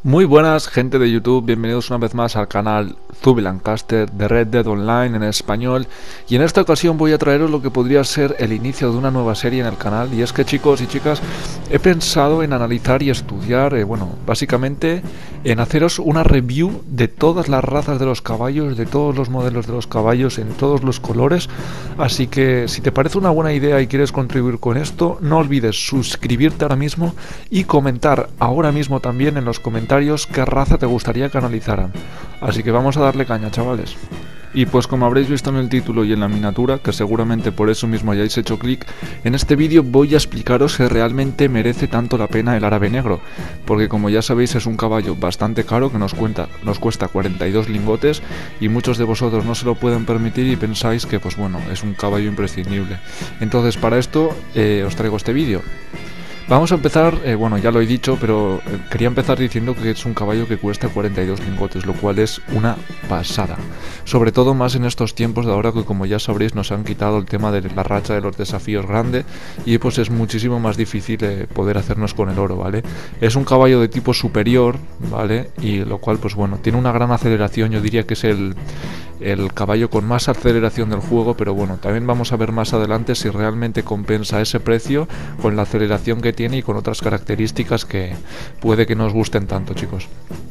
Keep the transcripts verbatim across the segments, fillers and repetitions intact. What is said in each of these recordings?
Muy buenas, gente de YouTube, bienvenidos una vez más al canal Zubi Lancaster de Red Dead Online en español. Y en esta ocasión voy a traeros lo que podría ser el inicio de una nueva serie en el canal. Y es que, chicos y chicas, he pensado en analizar y estudiar, eh, bueno, básicamente en haceros una review de todas las razas de los caballos, de todos los modelos de los caballos, en todos los colores. Así que si te parece una buena idea y quieres contribuir con esto, no olvides suscribirte ahora mismo y comentar ahora mismo también en los comentarios qué raza te gustaría que analizaran. Así que vamos a darle caña, chavales. Y pues como habréis visto en el título y en la miniatura, que seguramente por eso mismo hayáis hecho clic, en este vídeo voy a explicaros si realmente merece tanto la pena el árabe negro, porque como ya sabéis es un caballo bastante caro que nos, cuenta, nos cuesta cuarenta y dos lingotes y muchos de vosotros no se lo pueden permitir y pensáis que pues bueno, es un caballo imprescindible. Entonces para esto eh, os traigo este vídeo. Vamos a empezar, eh, bueno ya lo he dicho, pero eh, quería empezar diciendo que es un caballo que cuesta cuarenta y dos lingotes, lo cual es una pasada. Sobre todo más en estos tiempos de ahora que, como ya sabréis, nos han quitado el tema de la racha de los desafíos grande y pues es muchísimo más difícil eh, poder hacernos con el oro, ¿vale? Es un caballo de tipo superior, ¿vale? Y lo cual pues bueno, tiene una gran aceleración, yo diría que es el... el caballo con más aceleración del juego, pero bueno, también vamos a ver más adelante si realmente compensa ese precio con la aceleración que tiene y con otras características que puede que no os gusten tanto, chicos.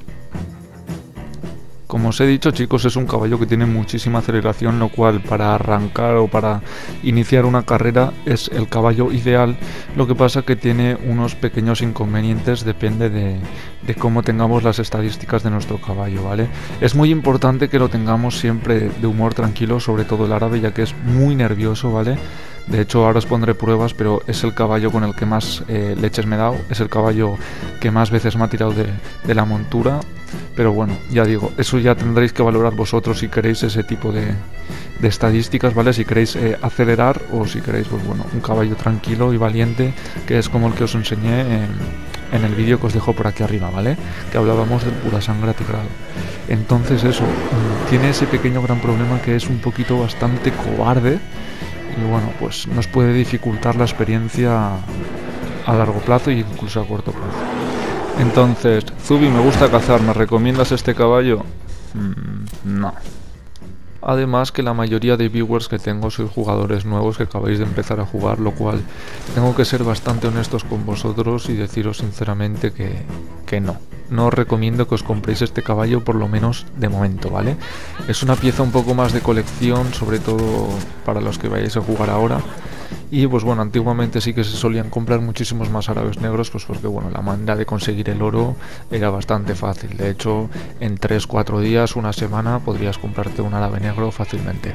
Como os he dicho, chicos, es un caballo que tiene muchísima aceleración, lo cual para arrancar o para iniciar una carrera es el caballo ideal. Lo que pasa que tiene unos pequeños inconvenientes, depende de, de cómo tengamos las estadísticas de nuestro caballo, ¿vale? Es muy importante que lo tengamos siempre de humor tranquilo, sobre todo el árabe, ya que es muy nervioso, ¿vale? De hecho, ahora os pondré pruebas, pero es el caballo con el que más eh, leches me he dado, es el caballo que más veces me ha tirado de, de la montura. Pero bueno, ya digo, eso ya tendréis que valorar vosotros si queréis ese tipo de, de estadísticas, ¿vale? Si queréis eh, acelerar o si queréis, pues bueno, un caballo tranquilo y valiente, que es como el que os enseñé en, en el vídeo que os dejo por aquí arriba, ¿vale? Que hablábamos del pura sangre atigrado. Entonces eso, tiene ese pequeño gran problema que es un poquito bastante cobarde y bueno, pues nos puede dificultar la experiencia a largo plazo e incluso a corto plazo. Entonces, Zubi, me gusta cazar, ¿me recomiendas este caballo? Mm, no. Además que la mayoría de viewers que tengo sois jugadores nuevos que acabáis de empezar a jugar, lo cual tengo que ser bastante honestos con vosotros y deciros sinceramente que, que no. No os recomiendo que os compréis este caballo, por lo menos de momento, ¿vale? Es una pieza un poco más de colección, sobre todo para los que vayáis a jugar ahora. Y pues bueno, antiguamente sí que se solían comprar muchísimos más árabes negros, pues porque bueno, la manera de conseguir el oro era bastante fácil. De hecho, en tres cuatro días, una semana, podrías comprarte un árabe negro fácilmente.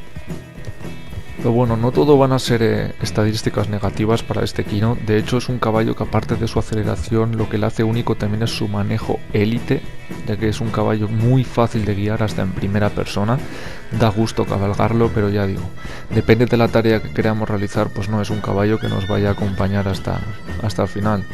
Pero bueno, no todo van a ser eh, estadísticas negativas para este Kino. De hecho, es un caballo que aparte de su aceleración, lo que le hace único también es su manejo élite, ya que es un caballo muy fácil de guiar hasta en primera persona. Da gusto cabalgarlo, pero ya digo, depende de la tarea que queramos realizar, pues no es un caballo que nos vaya a acompañar hasta, hasta el final.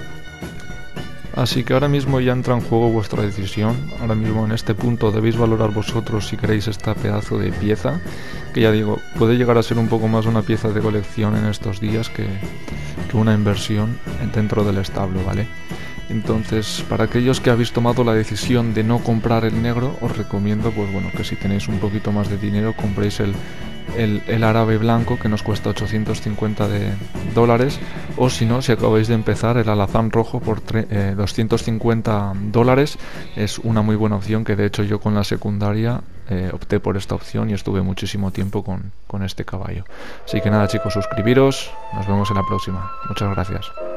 Así que ahora mismo ya entra en juego vuestra decisión. Ahora mismo en este punto debéis valorar vosotros si queréis esta pedazo de pieza, que ya digo, puede llegar a ser un poco más una pieza de colección en estos días que, que una inversión dentro del establo, ¿vale? Entonces, para aquellos que habéis tomado la decisión de no comprar el negro, os recomiendo, pues bueno, que si tenéis un poquito más de dinero, compréis el El, el árabe blanco, que nos cuesta ochocientos cincuenta de dólares, o si no, si acabáis de empezar, el alazán rojo por eh, doscientos cincuenta dólares es una muy buena opción, que de hecho yo con la secundaria eh, opté por esta opción y estuve muchísimo tiempo con, con este caballo. Así que nada, chicos, suscribiros, nos vemos en la próxima. Muchas gracias.